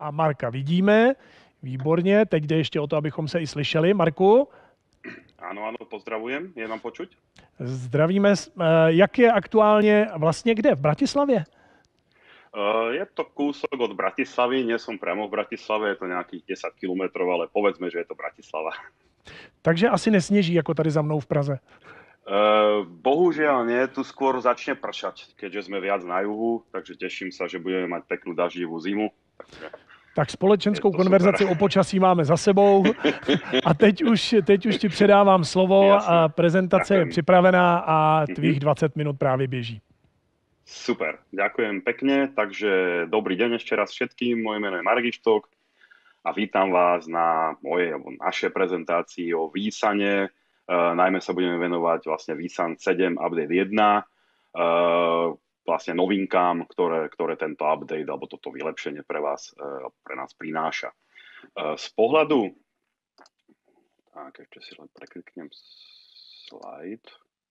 a Marka vidíme. Výborně, teď jde ještě o to, abychom se i slyšeli. Marku? Áno, pozdravujem. Je vám počuť? Zdravíme. Jak je aktuálně vlastně kde? V Bratislavě? Je to kúsok od Bratislavy, nie som priamo v Bratislave, je to nejakých 10 kilometrov, ale povedzme, že je to Bratislava. Takže asi nesněží, jako tady za mnou v Praze. Bohužiaľ nie, tu skôr začne pršať, keďže sme viac na juhu, takže teším sa, že budeme mať peknú daždivú zimu. Tak společenskou konverzaci o počasí máme za sebou a teď už ti předávám slovo. A prezentace je připravená a tvých 20 minut právě běží. Super, ďakujem pekne. Takže dobrý deň ešte raz všetkým. Moje meno je Marek Ištok a vítam vás na mojej alebo našej prezentácii o výsane. Najmä sa budeme venovať vlastne výsan 7 update 1, vlastne novinkám, ktoré tento update alebo toto vylepšenie pre nás prináša. Z pohľadu, tak ešte si len prekliknem slide.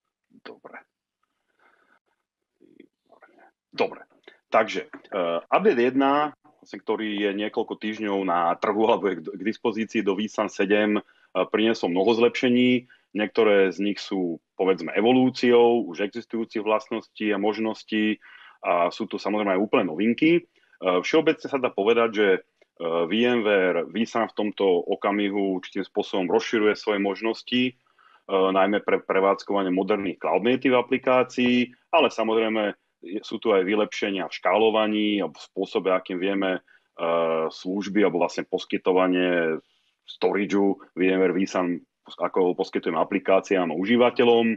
Dobre. Takže update 1, vlastne, ktorý je niekoľko týždňov na trhu alebo je k dispozícii do výsan 7, priniesol mnoho zlepšení. Niektoré z nich sú, povedzme, evolúciou už existujúcich vlastností a možností a sú tu samozrejme aj úplne novinky. Všeobecne sa dá povedať, že VMware vSAN v tomto okamihu určitým spôsobom rozširuje svoje možnosti, najmä pre prevádzkovanie moderných cloud native aplikácií, ale samozrejme sú tu aj vylepšenia v škálovaní a v spôsobe, akým vieme služby alebo vlastne poskytovanie storageu VMware vSAN, ako ho poskytujeme aplikáciám a užívateľom.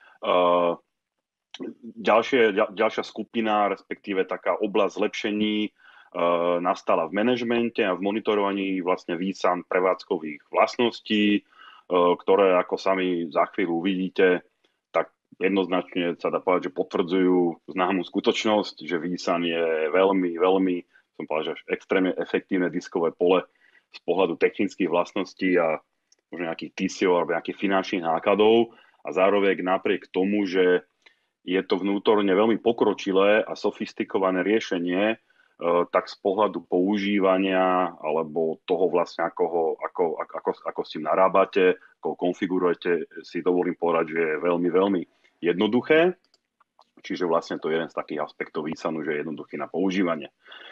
Ďalšia skupina, respektíve taká oblasť zlepšení nastala v manažmente a v monitorovaní vlastne vSAN prevádzkových vlastností, ktoré, ako sami za chvíľu uvidíte, tak jednoznačne sa dá povedať, že potvrdzujú známu skutočnosť, že vSAN je veľmi, som povedal, že extrémne efektívne diskové pole z pohľadu technických vlastností a možno nejakých TCO alebo nejakých finančných nákladov a zároveň napriek tomu, že je to vnútorne veľmi pokročilé a sofistikované riešenie, tak z pohľadu používania alebo toho vlastne, ako s tým narábate, ako konfigurujete, si dovolím povedať, že je veľmi, veľmi jednoduché. Čiže vlastne to je jeden z takých aspektov vSANu, že je jednoduchý na používanie.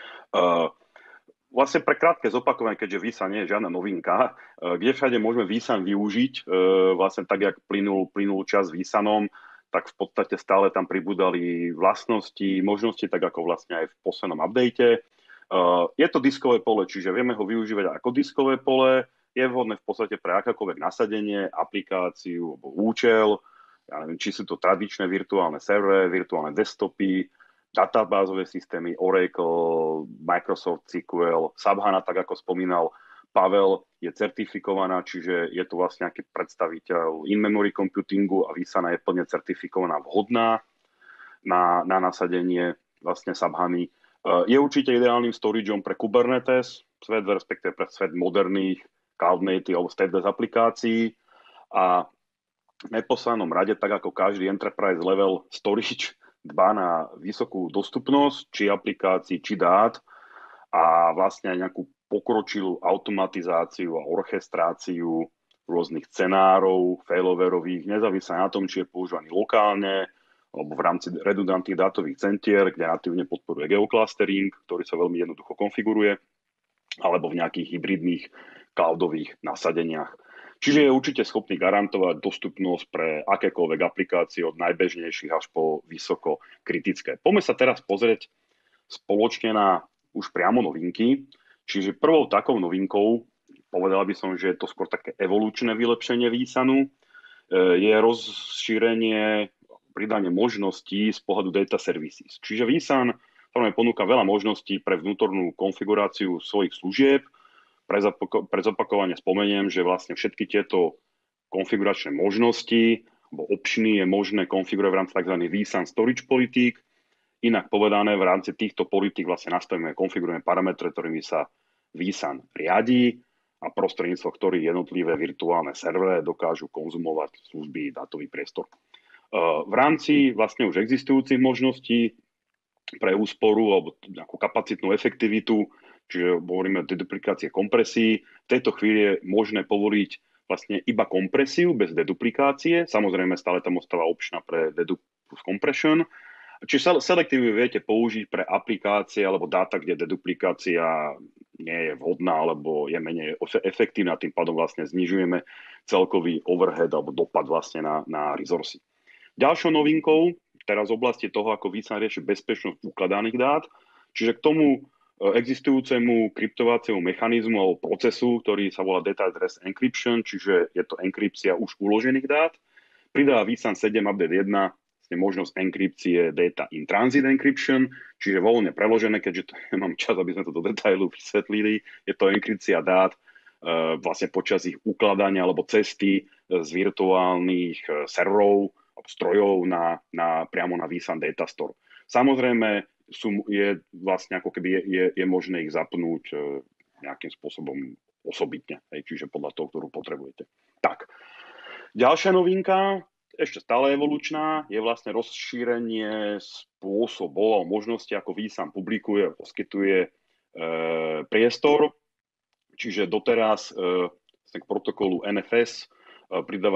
Vlastne pre krátke zopakovanie, keďže vSAN nie je žiadna novinka, kde všade môžeme vSAN využiť, vlastne tak, jak plynul čas vSANom, tak v podstate stále tam pribudali vlastnosti, možnosti, tak ako vlastne aj v poslednom update. Je to diskové pole, čiže vieme ho využívať ako diskové pole, je vhodné v podstate pre akékoľvek nasadenie, aplikáciu alebo účel, ja neviem, či sú to tradičné virtuálne servery, virtuálne desktopy, databázové systémy, Oracle, Microsoft SQL, SAP HANA, tak ako spomínal Pavel, je certifikovaná, čiže je to vlastne nejaký predstaviteľ in-memory computingu a vSAN je plne certifikovaná, vhodná na nasadenie vlastne SAP HANY. Je určite ideálnym storageom pre Kubernetes, svet, respektíve pre svet moderných cloud native alebo stateless aplikácií a v neposlednom rade, tak ako každý enterprise level storage, dbá na vysokú dostupnosť, či aplikácií, či dát a vlastne aj nejakú pokročilú automatizáciu a orchestráciu rôznych scenárov, failoverových, nezávisle na tom, či je používaný lokálne alebo v rámci redundantných dátových centier, kde natívne podporuje geoclustering, ktorý sa veľmi jednoducho konfiguruje, alebo v nejakých hybridných cloudových nasadeniach. Čiže je určite schopný garantovať dostupnosť pre akékoľvek aplikácie od najbežnejších až po vysoko kritické. Poďme sa teraz pozrieť spoločne na už priamo novinky. Čiže prvou takou novinkou, povedal by som, že je to skôr také evolučné vylepšenie vSANu, je rozšírenie, pridanie možností z pohľadu data services. Čiže vSAN ponúka veľa možností pre vnútornú konfiguráciu svojich služieb. Pre zopakovanie spomeniem, že vlastne všetky tieto konfiguračné možnosti alebo optiony je možné konfigurovať v rámci tzv. vSAN storage politík. Inak povedané, v rámci týchto politík vlastne nastavíme a konfigurujeme parametre, ktorými sa vSAN riadí a prostredníctvom ktorých jednotlivé virtuálne servery dokážu konzumovať služby dátový priestor. V rámci vlastne už existujúcich možností pre úsporu alebo nejakú kapacitnú efektivitu čiže hovoríme o deduplikácie kompresí. V tejto chvíli je možné povoliť vlastne iba kompresiu bez deduplikácie. Samozrejme, stále tam ostáva opčná pre dedup plus compression. Čiže selektívne viete použiť pre aplikácie alebo dáta, kde deduplikácia nie je vhodná alebo je menej efektívna, tým pádom vlastne znižujeme celkový overhead alebo dopad vlastne na resursy. Ďalšou novinkou, teraz v oblasti toho, ako vSAN rieši bezpečnosť ukladaných dát, čiže k tomu existujúcemu kryptovaciemu mechanizmu alebo procesu, ktorý sa volá Data at Rest Encryption, čiže je to enkripcia už uložených dát, pridáva vSAN 7 Update 1 možnosť enkripcie Data in Transit Encryption, čiže voľne preložené, keďže to nemám čas, aby sme to do detailu vysvetlili, je to enkripcia dát vlastne počas ich ukladania alebo cesty z virtuálnych serverov strojov priamo na vSAN Data Store. Samozrejme, je vlastne ako keby je možné ich zapnúť nejakým spôsobom osobitne, čiže podľa toho, ktorú potrebujete. Tak, ďalšia novinka, ešte stále evolučná, je vlastne rozšírenie spôsobov a možností, ako vSAN publikuje, poskytuje priestor, čiže doteraz k protokolu NFS pridáva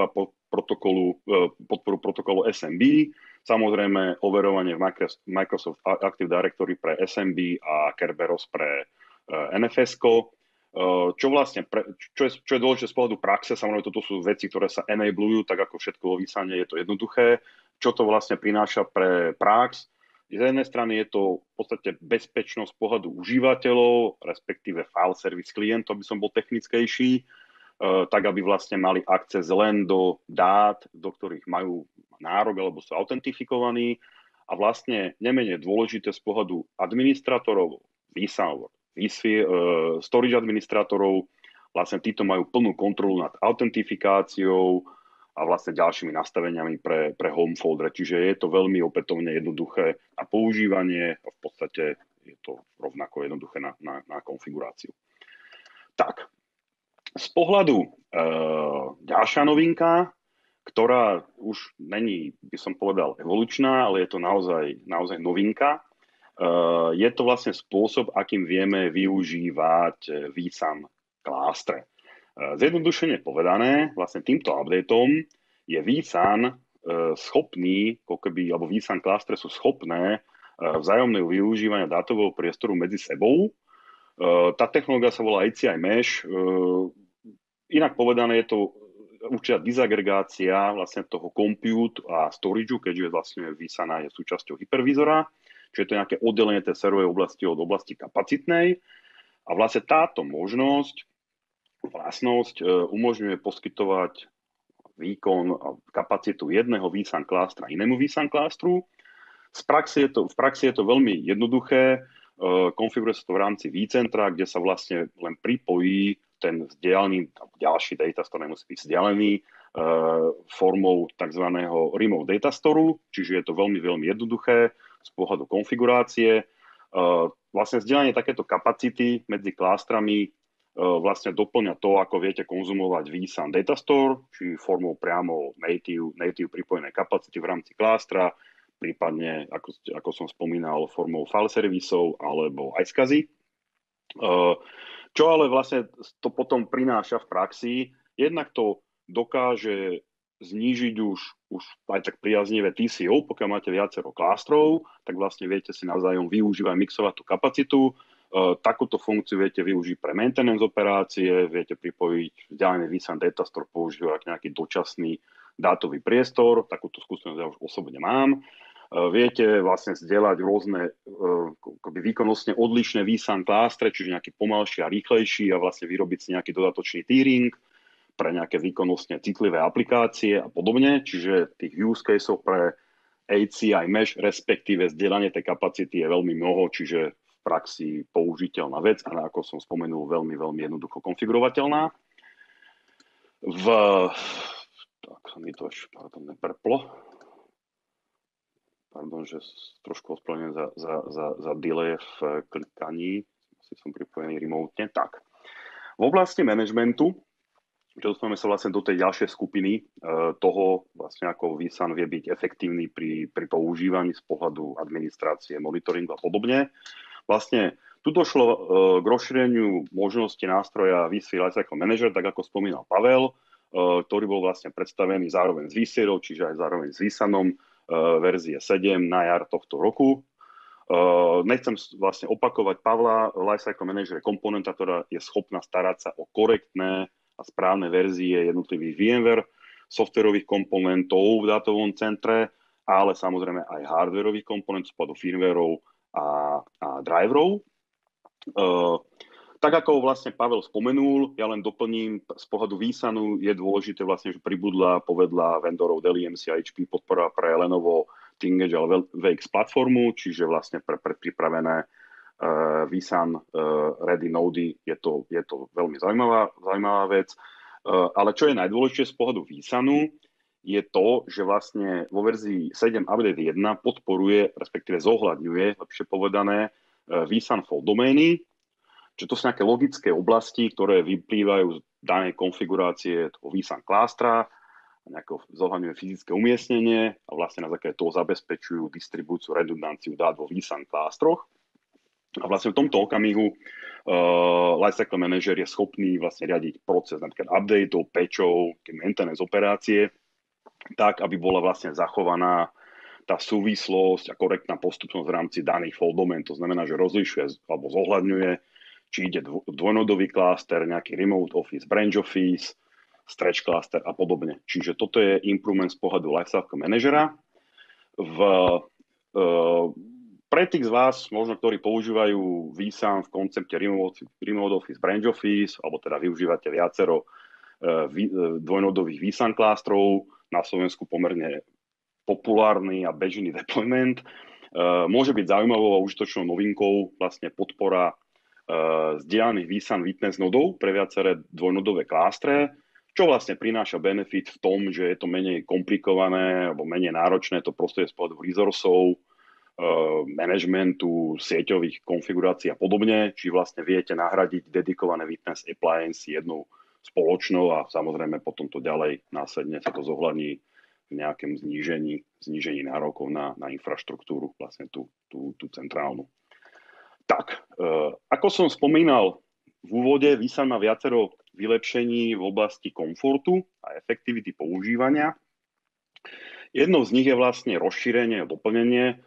podporu protokolu SMB, samozrejme overovanie v Microsoft Active Directory pre SMB a Kerberos pre NFS-ko. Čo je dôležité z pohľadu praxe, samozrejme toto sú veci, ktoré sa enablujú, tak ako všetko vo vSANe je to jednoduché. Čo to vlastne prináša pre prax? Z jednej strany je to v podstate bezpečnosť z pohľadu užívateľov, respektíve file service klientov, aby som bol technickejší, tak aby vlastne mali akces len do dát, do ktorých majú nárok alebo sú autentifikovaní. A vlastne nemenej dôležité z pohľadu administratorov vSAN, storage administratorov, vlastne títo majú plnú kontrolu nad autentifikáciou a vlastne ďalšími nastaveniami pre home folder. Čiže je to veľmi opätovne jednoduché na používanie a v podstate je to rovnako jednoduché na konfiguráciu. Tak, z pohľadu ďalšia novinka, ktorá už není, by som povedal, evolučná, ale je to naozaj novinka. Je to vlastne spôsob, akým vieme využívať vSAN klástre. Zjednodušene povedané, vlastne týmto updateom je vSAN schopný, alebo vSAN klástre sú schopné vzájomného využívania dátového priestoru medzi sebou. Tá technológia sa volá ACI Mesh. Inak povedané je to určitá disagregácia vlastne toho compute a storageu, keďže vlastne vSAN je súčasťou hypervízora, čiže to je nejaké oddelenie tej serverovej oblasti od oblasti kapacitnej. A vlastne táto vlastnosť umožňuje poskytovať výkon a kapacitu jedného vSAN klástra inému vSAN klástru. V praxi je to veľmi jednoduché. Konfiguruje sa to v rámci vCentra, kde sa vlastne len pripojí ten vzdialený, ďalší data store nemusí byť vzdialený formou tzv. Remote data store, čiže je to veľmi, veľmi jednoduché z pohľadu konfigurácie. Vlastne vzdielanie takéto kapacity medzi klástrami vlastne doplňa to, ako viete konzumovať vSAN data store, či formou priamo native pripojené kapacity v rámci klástra, prípadne, ako som spomínal, formou file servisov alebo iSCSI. Čo ale vlastne to potom prináša v praxi, jednak to dokáže znížiť už aj tak priaznivé TCO, pokiaľ máte viacero klástrov, tak vlastne viete si navzájom využívať, mixovať tú kapacitu. Takúto funkciu viete využiť pre maintenance operácie, viete pripojiť vzdialený vSAN data store, používať nejaký dočasný dátový priestor, takúto skúsenosť ja už osobne mám. Viete vlastne zdieľať rôzne výkonnostne odlišné vSAN klástre, čiže nejaký pomalší a rýchlejší a vlastne vyrobiť si nejaký dodatočný tiering pre nejaké výkonnostne citlivé aplikácie a podobne. Čiže tých use caseov pre ACI Mesh, respektíve zdieľanie tej kapacity je veľmi mnoho, čiže v praxi použiteľná vec a ako som spomenul, veľmi, veľmi jednoducho konfigurovateľná. Tak sa mi to ešte nepreplo. Pardon, že trošku ospravedlňujem za delay v klikaní. Asi som pripojený remotne. Tak. V oblasti managementu, čo dostaneme sa vlastne do tej ďalšej skupiny toho, vlastne ako vSAN vie byť efektívny pri používaní z pohľadu administrácie, monitoringu a podobne. Vlastne Tu došlo k rozšíreniu možnosti nástroja vSphere Lifecycle Manager, tak ako spomínal Pavel, ktorý bol vlastne predstavený zároveň s vSphere, čiže aj zároveň s vSanom verzie 7 na jar tohto roku. Nechcem vlastne opakovať Pavla, Lifecycle Manager je komponenta, ktorá je schopná starať sa o korektné a správne verzie jednotlivých VMware softwarových komponentov v dátovom centre, ale samozrejme aj hardwarových komponentov, spadu firmwareov a driverov. Tak ako vlastne Pavel spomenul, ja len doplním, z pohľadu vSanu je dôležité vlastne, že pribudla povedla vendorov Dell EMC a HP podpora pre Lenovo ThinkEdge ale VX platformu, čiže vlastne pre predpripravené vSan Ready Nody je to veľmi zaujímavá vec. Ale čo je najdôležitejšie z pohľadu vSanu, je to, že vlastne vo verzii 7 Update 1 podporuje, respektíve zohľadňuje, lepšie povedané, vSan fault domény, čiže to sú nejaké logické oblasti, ktoré vyplývajú z danej konfigurácie toho vSan klástra, nejako zohľadňuje fyzické umiestnenie a vlastne na základe toho zabezpečujú distribúciu, redundanciu dát vo vSan klástroch. A vlastne v tomto okamihu Lifecycle Manager je schopný vlastne riadiť proces napríklad updateov, patchov, maintenance operácie, tak, aby bola vlastne zachovaná tá súvislosť a korektná postupnosť v rámci daných fault domén. To znamená, že rozlišuje alebo zohľadňuje, či ide dvojnodový kláster, nejaký remote office, branch office, stretch cluster a podobne. Čiže toto je improvement z pohľadu Lifecycle Managera. Pre tých z vás, možno ktorí používajú vSan v koncepte remote office, branch office, alebo teda využívate viacero dvojnodových vSan klástrov, na Slovensku pomerne populárny a bežný deployment, môže byť zaujímavou a užitočnou novinkou vlastne podpora zdieľaných vSan witness nodov pre viaceré dvojnodové klástre, čo vlastne prináša benefit v tom, že je to menej komplikované alebo menej náročné to prostredie z pohľadu resursov, managementu, sieťových konfigurácií a podobne, či vlastne viete nahradiť dedikované witness appliance jednou spoločnou a samozrejme potom to ďalej následne sa to zohľadní v nejakom znížení nárokov na infraštruktúru, vlastne tú centrálnu. Tak, ako som spomínal v úvode, vSan má viacero vylepšení v oblasti komfortu a efektivity používania. Jednou z nich je vlastne rozšírenie a doplnenie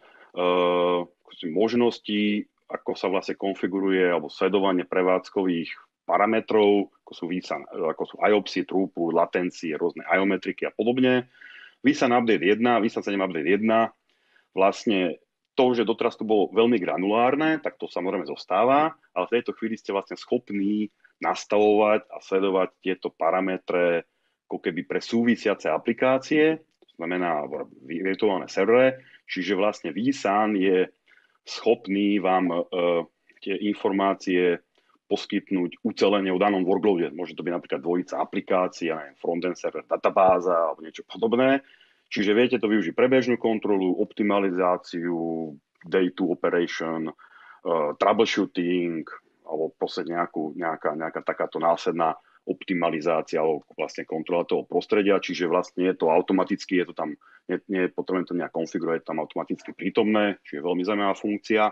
možností, ako sa vlastne konfiguruje alebo sledovanie prevádzkových parametrov, ako sú vSan, ako sú IOPSy, throughput, latencie, rôzne iometriky a podobne. vSan Update 1, vSan 7 Update 1, vlastne to, že doteraz to bolo veľmi granulárne, tak to samozrejme zostáva, ale v tejto chvíli ste vlastne schopní nastavovať a sledovať tieto parametre ako keby pre súvisiace aplikácie, to znamená virtuálne servere, čiže vlastne vSan je schopný vám tie informácie poskytnúť ucelenie o danom workloade. Môže to byť napríklad dvojica aplikácia, frontend server, databáza alebo niečo podobné. Čiže viete to využiť pre bežnú kontrolu, optimalizáciu, day to operation, troubleshooting alebo proste nejaká takáto následná optimalizácia alebo vlastne kontrola toho prostredia. Čiže vlastne je to automaticky, je to tam, nie je potrebné to nejak konfigurovať, je tam automaticky prítomné, čiže veľmi zaujímavá funkcia.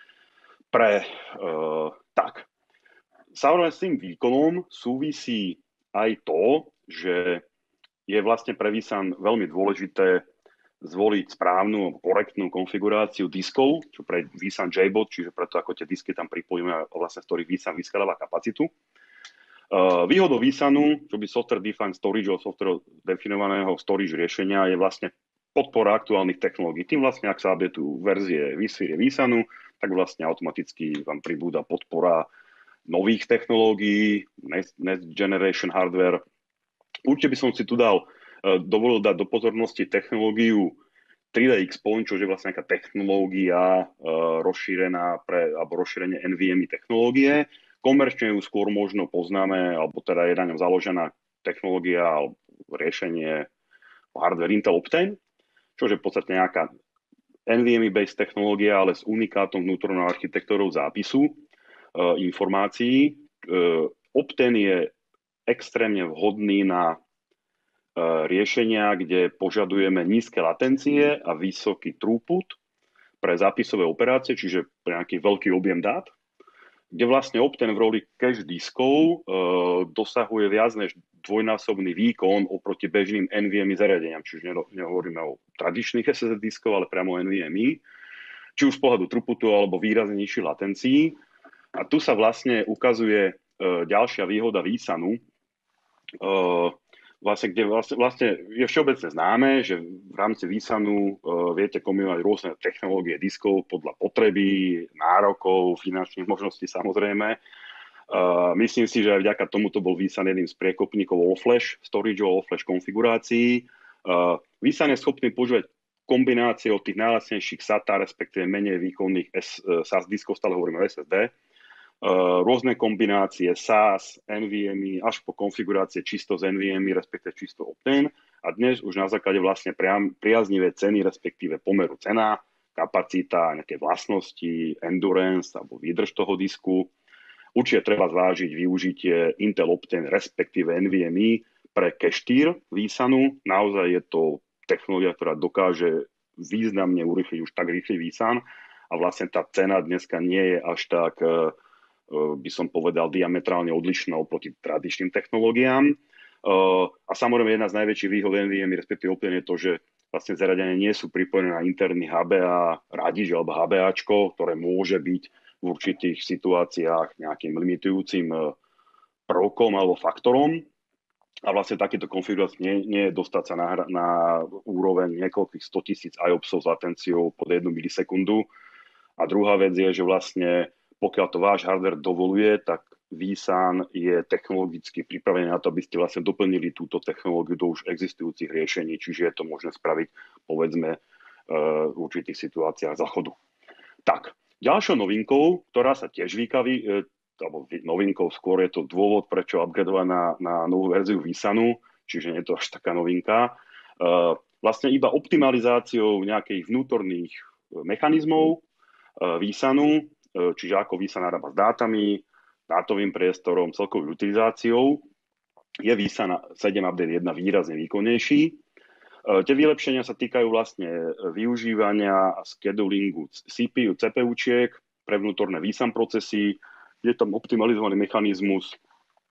Tak. Samozrejme s tým výkonom súvisí aj to, že je vlastne pre vSan veľmi dôležité zvoliť správnu, korektnú konfiguráciu diskov, čo pre vSan JBOD, čiže preto ako tie disky tam pripojíme, vlastne z ktorých vSan vyskaláva kapacitu. Výhodou vSanu, čo by software defined storage alebo software definovaného storage riešenia je vlastne podpora aktuálnych technológií. Tým vlastne, ak sa updateujú verzie vSanu, tak vlastne automaticky vám pribúda podpora nových technológií, next generation hardware. Určite by som si tu dovolil dať do pozornosti technológiu 3D Xpoint, čo je vlastne nejaká technológia rozšírená alebo rozšírenie NVMe technológie. Komerčne ju skôr možno poznáme, alebo teda je na ňom založená technológia alebo riešenie hardware Intel Optane, čo je v podstate nejaká NVMe-based technológia, ale s unikátom vnútornou architektúrou zápisu informácií. Optane je extrémne vhodný na riešenia, kde požadujeme nízke latencie a vysoký throughput pre zápisové operácie, čiže pre nejaký veľký objem dát. kde vlastne Optane v roli cache diskov dosahuje viac než dvojnásobný výkon oproti bežným NVMe zariadeniam. Čiže nehovoríme o tradičných SSD diskov, ale priamo NVMe. Či už z pohľadu throughputu alebo výrazne nižších latencií. A tu sa vlastne ukazuje ďalšia výhoda vSANu, kde vlastne je všeobecne známe, že v rámci vSANu viete kombinovať rôzne technológie diskov podľa potreby, nárokov, finančných možností samozrejme. Myslím si, že aj vďaka tomuto bol vSAN jedným z priekopníkov all-flash storage, all-flash konfigurácií. vSAN je schopný používať kombinácie od tých najlacnejších SATA, respektíve menej výkonných SAS diskov, stále hovoríme o SSD, rôzne kombinácie SAS, NVMe, až po konfigurácie čisto z NVMe, respektíve čisto Optane. A dnes už na základe vlastne priaznivé ceny, respektíve pomeru cena, kapacita, nejaké vlastnosti, endurance alebo výdrž toho disku. Určite treba zvážiť využitie Intel Optane, respektíve NVMe pre cache tier vSANu. Naozaj je to technológia, ktorá dokáže významne urýchliť už tak rýchly vSAN. A vlastne tá cena dneska nie je až tak, by som povedal, diametrálne odlišná oproti tradičným technológiám. A samozrejme jedna z najväčších výhod NVMe, respektíve Optane je to, že vlastne zariadenia nie sú pripojené na interný HBA radič alebo HBAčko, ktoré môže byť v určitých situáciách nejakým limitujúcim prvkom alebo faktorom. A vlastne takýto konfigurácia nie je dostať sa na úroveň niekoľkých 100 000 IOPSov s latenciou pod 1 milisekundu. A druhá vec je, že vlastne pokiaľ to váš hardware dovoluje, tak vSAN je technologicky pripravený na to, aby ste vlastne doplnili túto technológiu do už existujúcich riešení, čiže je to možné spraviť, povedzme, v určitých situáciách záchodu. Tak, ďalšou novinkou, ktorá sa tiež vykaví, alebo novinkou skôr je to dôvod, prečo upgradovať na novú verziu vSANu, čiže nie je to až taká novinka, vlastne iba optimalizáciou nejakých vnútorných mechanizmov vSANu, čiže ako vSAN narába s dátami, dátovým priestorom, celkovou utilizáciou, je vSAN 7 Update 1 výrazne výkonnejší. Tie vylepšenia sa týkajú vlastne využívania a schedulingu CPU, CPUčiek pre vnútorné vSAN procesy. Je tam optimalizovaný mechanizmus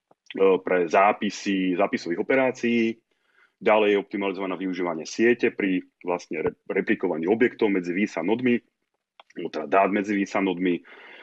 pre zápisových operácií. Ďalej je optimalizované využívanie siete pri vlastne replikovaní objektov medzi vSAN nodmi, teda dát medzi vSAN nodmi.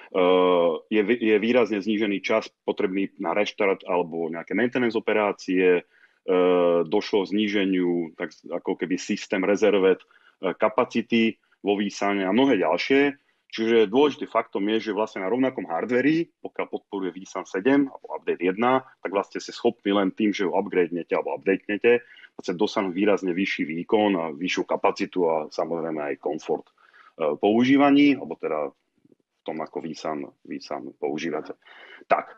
Je výrazne znížený čas potrebný na reštart alebo nejaké maintenance operácie. Došlo k zníženiu tak ako keby systém rezervet kapacity vo vSANe a mnohé ďalšie. Čiže dôležitý faktom je, že vlastne na rovnakom hardveri, pokiaľ podporuje vSAN 7 alebo Update 1, tak vlastne ste schopní len tým, že ho upgradenete alebo updatenete, vlastne dosiahnuť výrazne vyšší výkon a vyššiu kapacitu a samozrejme aj komfort používaní, alebo teda v tom, ako vSAN používate. Tak,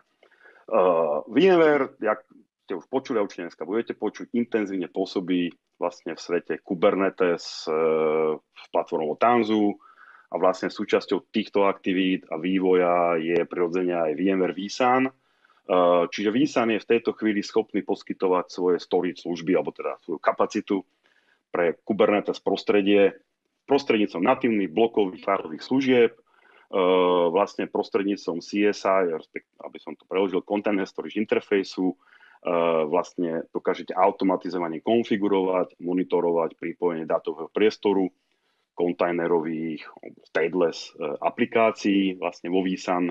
VMware, jak ste už počuli, a určite dneska budete počuť, intenzívne pôsobí vlastne v svete Kubernetes s platformou Tanzu a vlastne súčasťou týchto aktivít a vývoja je prirodzene aj VMware vSAN. Čiže vSAN je v tejto chvíli schopný poskytovať svoje storage služby, alebo teda svoju kapacitu pre Kubernetes prostredie prostredníctvom natívnych blokových failových služieb, vlastne prostredníctvom CSI, aby som to preložil, Container Storage Interfaceu, vlastne dokážete automatizovane konfigurovať, monitorovať pripojenie dátového priestoru, kontajnerových, stateless aplikácií, vlastne vo vSAN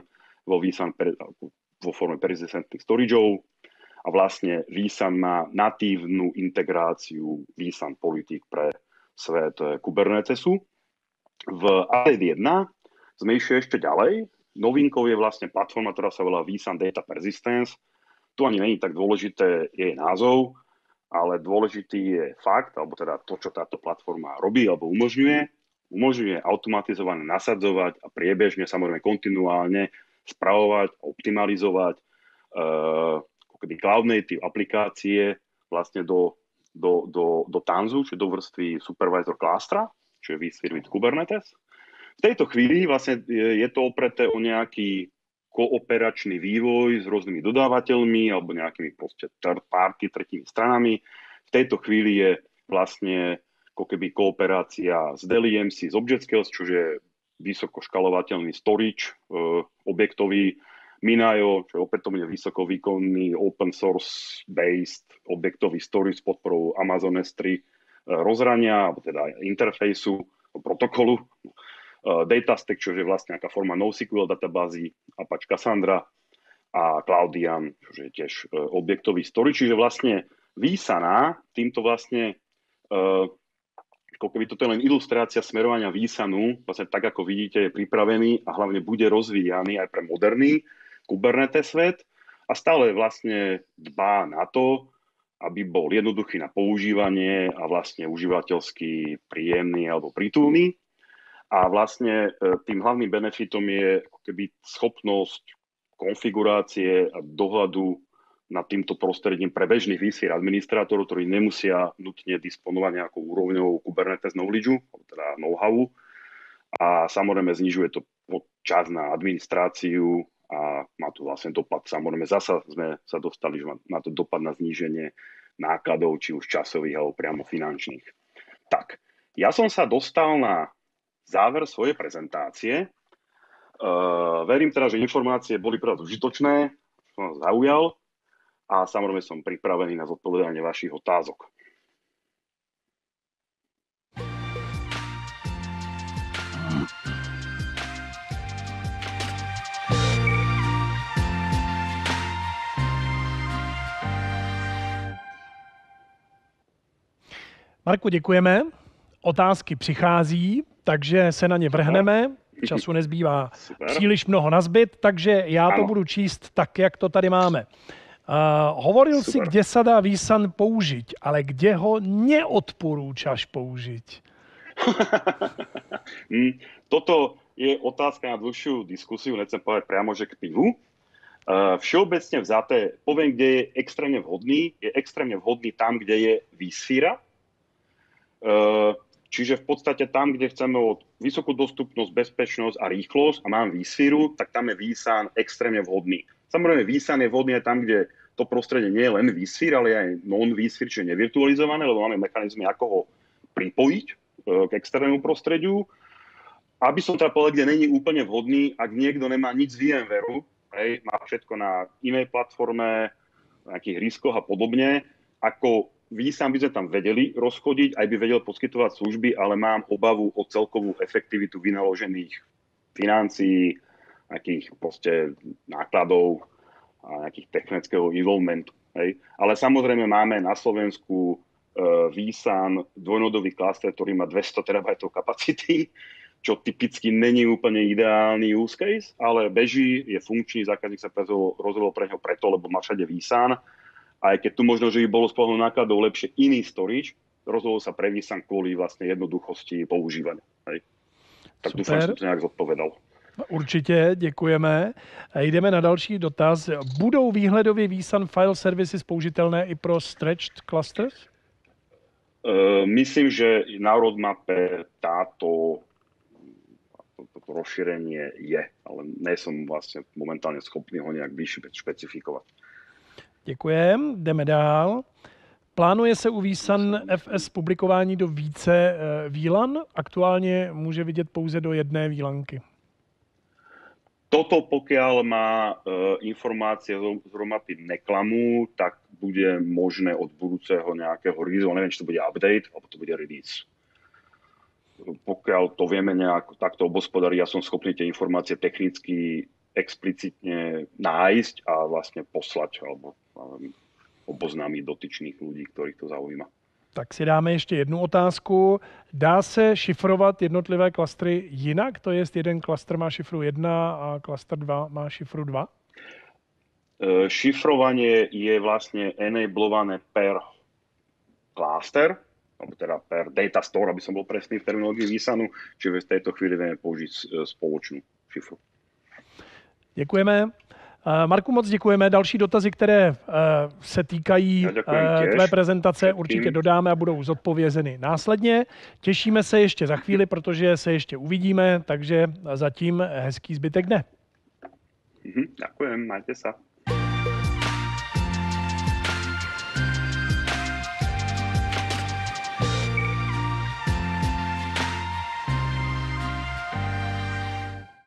vo forme persistentných storageov. A vlastne vSAN má natívnu integráciu vSAN politík pre svet Kubernetesu. V Update 1 sme išli ešte ďalej. Novinkou je vlastne platforma, ktorá sa volá vSAN Data Persistence. Tu ani nie je tak dôležité jej názov, ale dôležitý je fakt, alebo teda to, čo táto platforma robí alebo umožňuje automatizovane nasadzovať a priebežne, samozrejme kontinuálne spravovať, optimalizovať ako keby cloud native aplikácie vlastne do Tanzu, čiže do vrstvy supervisor clustra, čiže vSphere with Kubernetes. V tejto chvíli vlastne je to opreté o nejaký kooperačný vývoj s rôznymi dodávateľmi alebo nejakými proste third party, tretími stranami. V tejto chvíli je vlastne ako keby kooperácia s Dell EMC, z ObjectScale, čo je vysoko škalovateľný storage objektový, Minayo, čo je opätovne vysokovýkonný open source based objektový storage s podporou Amazon S3 rozhrania, alebo teda interfejsu, protokolu. Datastack, čo je vlastne nejaká forma NoSQL databázy, Apache Cassandra a Cloudian, čo je tiež objektový storage. Čiže vlastne vSAN týmto vlastne ako keby toto je len ilustrácia smerovania vSANu, vlastne tak, ako vidíte, je pripravený a hlavne bude rozvíjaný aj pre moderný Kubernetes svet a stále vlastne dbá na to, aby bol jednoduchý na používanie a vlastne užívateľsky príjemný alebo prítulný. A vlastne tým hlavným benefitom je ako keby schopnosť konfigurácie a dohľadu nad týmto prostredím pre bežných vSphere administrátorov, ktorí nemusia nutne disponovať nejakou úrovňou Kubernetes knowledge, teda know-how. A samozrejme znižuje to čas na administráciu a má to vlastne dopad. Samozrejme zasa sme sa dostali, že má to dopad na zníženie nákladov, či už časových alebo priamo finančných. Tak, ja som sa dostal na záver svojej prezentácie. Verím teda, že informácie boli pre vás užitočné, som vás zaujal a samozrejme som pripravený na zodpovedanie vašich otázok. Marku, děkujeme. Otázky přichází, takže se na ně vrhneme. Času nezbývá příliš mnoho nazbyt, takže já to budu číst tak, jak to tady máme. Hovoril si, kde sa dá vSAN použiť, ale kde ho neodporúčaš použiť? Toto je otázka na dlhšiu diskusiu, nechcem povedať priamo, že k pivu. Všeobecne vzaté, poviem, kde je extrémne vhodný. Je extrémne vhodný tam, kde je vSphere. Čiže v podstate tam, kde chceme od vysokú dostupnosť, bezpečnosť a rýchlosť a mám vSphere, tak tam je vSAN extrémne vhodný. Samozrejme, vSAN je vhodný aj tam, kde to prostredie nie je len vSphere, ale aj non-vSphere, čiže nevirtualizované, lebo máme mechanizmy, ako ho pripojiť k externému prostrediu. Aby som teda povedal, kde není úplne vhodný, ak niekto nemá nič z VMwareu, má všetko na inej platforme, na nejakých riskoch a podobne, ako vSAN by sme tam vedeli rozchodiť, aj by vedel poskytovať služby, ale mám obavu o celkovú efektivitu vynaložených financií, nejakých proste nákladov a nejakých technického involvementu. Ale samozrejme máme na Slovensku vSAN dvojnodový klaster, ktorý má 200 TB kapacity, čo typicky není úplne ideálny use case, ale beží, je funkčný, zákazník sa rozhodol pre ňo preto, lebo má všade vSAN. Aj keď tu možno, že by bolo z pohľadu nákladov lepšie iný storage, rozhodol sa pre vSAN kvôli vlastne jednoduchosti používania. Tak super. Dúfam, že som to nejak zodpovedal. Určitě, děkujeme. Jdeme na další dotaz. Budou výhledově vSAN file services použitelné i pro stretched clusters? Myslím, že na roadmape toto rozšírenie je, ale nie som vlastne momentálne schopný ho nejak vyššie špecifikovať. Děkujem. Jdeme dál. Plánuje se u vSAN FS publikování do více VLAN? Aktuálně může vidět pouze do jedné VLANky. Toto, pokiaľ má informácie z roadmapy neklamú, tak bude možné od budúceho nejakého release, neviem, či to bude update, alebo to bude release. Pokiaľ to vieme nejak takto obospodariť, ja som schopný tie informácie technicky explicitne nájsť a vlastne poslať alebo oboznámiť dotyčných ľudí, ktorých to zaujíma. Tak si dáme ještě jednu otázku. Dá se šifrovat jednotlivé klastry jinak? To jest, jeden klastr má šifru 1 a klastr 2 má šifru 2? Šifrovanie je vlastne enablované per cluster, alebo teda per data store, aby som bol presný v terminológii vSANu, čiže v tejto chvíli vieme použiť spoločnú šifru. Děkujeme. Marku, moc děkujeme. Další dotazy, které se týkají tvé prezentace, určitě dodáme a budou zodpovězeny následně. Těšíme se ještě za chvíli, protože se ještě uvidíme, takže zatím hezký zbytek dne. Ďakujem, majte sa.